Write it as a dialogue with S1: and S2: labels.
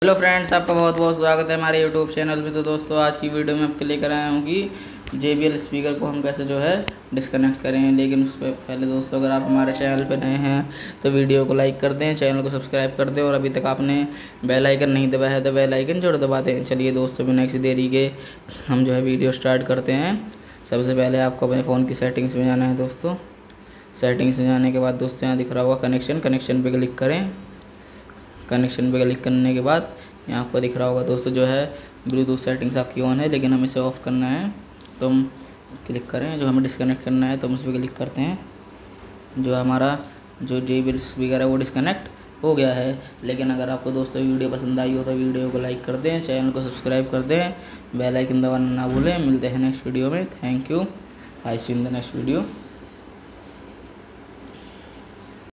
S1: Hello friends, आपका बहुत बहुत स्वागत है हमारे यूट्यूब चैनल पे। तो दोस्तों, आज की वीडियो में आपके लेकर आया हूँ कि JBL स्पीकर को हम कैसे जो है डिस्कनेक्ट करें। लेकिन उससे पहले दोस्तों, अगर आप हमारे चैनल पे नए हैं तो वीडियो को लाइक कर दें, चैनल को सब्सक्राइब कर दें और अभी तक आपने बेल आइकन नहीं दबाया है तो बेल आइकन जरूर दबा दें। चलिए दोस्तों, बिना किसी देरी के हम जो है वीडियो स्टार्ट करते हैं। सबसे पहले आपको अपने फ़ोन की सेटिंग्स में जाना है दोस्तों। सेटिंग्स में जाने के बाद दोस्तों, यहाँ दिख रहा होगा कनेक्शन पे क्लिक करें। कनेक्शन पे क्लिक करने के बाद यहाँ आपको दिख रहा होगा दोस्तों जो है ब्लूटूथ सेटिंग्स आपकी ऑन है, लेकिन हमें इसे ऑफ़ करना है। तो हम क्लिक करें, जो हमें डिस्कनेक्ट करना है तो हम उस पर क्लिक करते हैं। जो हमारा जो JBL स्पीकर है वो डिस्कनेक्ट हो गया है। लेकिन अगर आपको दोस्तों वीडियो पसंद आई हो तो वीडियो को लाइक कर दें, चैनल को सब्सक्राइब कर दें, बेल आइकन दबाना ना भूलें। मिलते हैं नेक्स्ट वीडियो में। Thank you. I see in the next video.